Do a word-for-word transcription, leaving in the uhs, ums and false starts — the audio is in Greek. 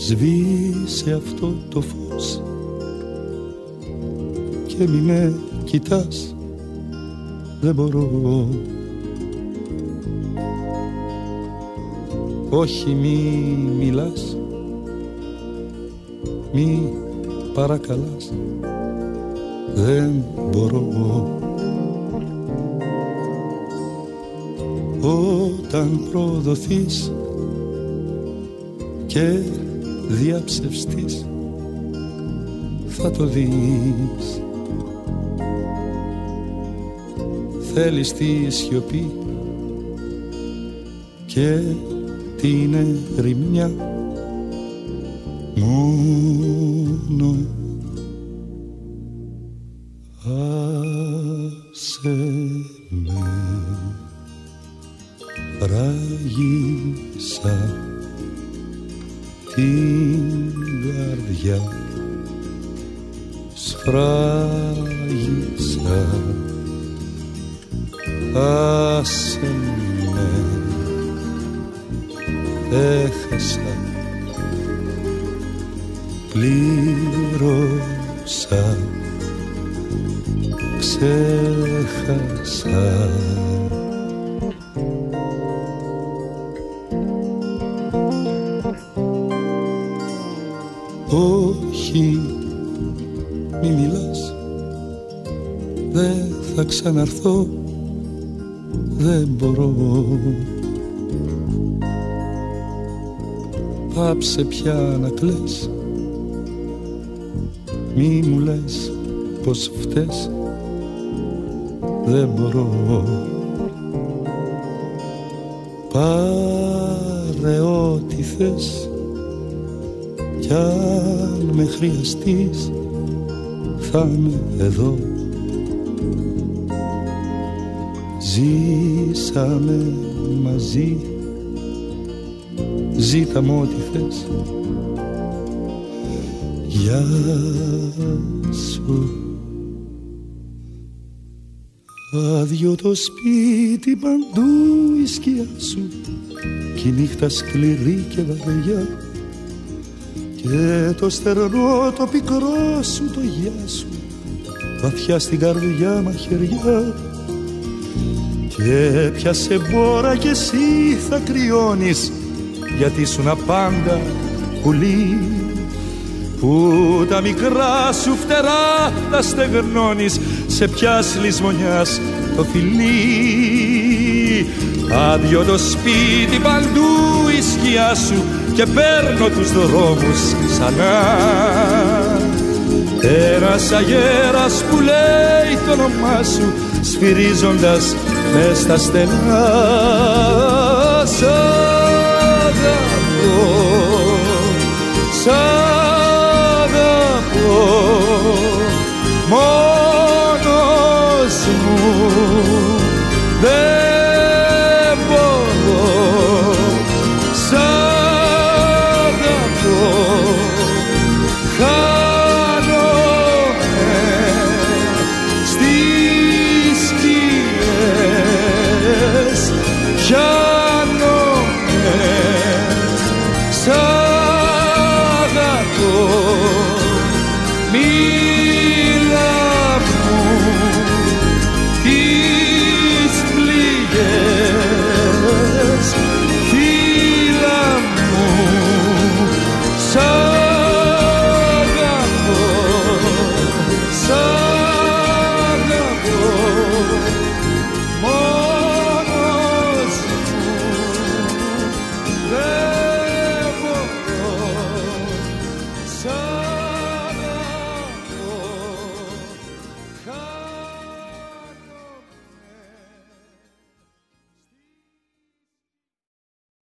Σβήσε αυτό το φως και μη με κοιτάς, δεν μπορώ. Όχι, μη μιλάς, μη παρακαλάς, δεν μπορώ. Όταν προδοθείς και διαψευστείς θα το δεις. Θέλεις τη σιωπή και την ερημιά μόνο. Άσε με, ράγισα την καρδιά, σφράγισα. Άσε με, έχασα, πλήρωσα, ξέχασα. Όχι, μη μιλάς, δεν θα ξαναρθώ, δεν μπορώ. Πάψε πια να κλαις, μη μου λες πως φταίς, δεν μπορώ. Πάρε ό,τι θες κι αν με χρειαστείς θα είμαι εδώ. Ζήσαμε μαζί, ζήτα μου ό,τι θες. Γεια σου. Άδειο το σπίτι, παντού η σκιά σου κι η νύχτα σκληρή και βαριά και το στερνό το πικρό σου το γεια σου βαθιά στην καρδιά μαχαιριά. Και πιάσε μπόρα κι εσύ θα κρυώνεις, γιατί ήσουν πάντα πουλί που τα μικρά σου φτερά τα στεγνώνεις σε ποιας λησμονιάς το φιλί. Άδειο το σπίτι, παντού η σκιά σου και παίρνω τους δρόμους ξανά. Ένας αγέρας που λέει το όνομά σου σφυρίζοντας μες στα στενά. Σ' αγαπώ, σ' αγαπώ, μόνος μου δεν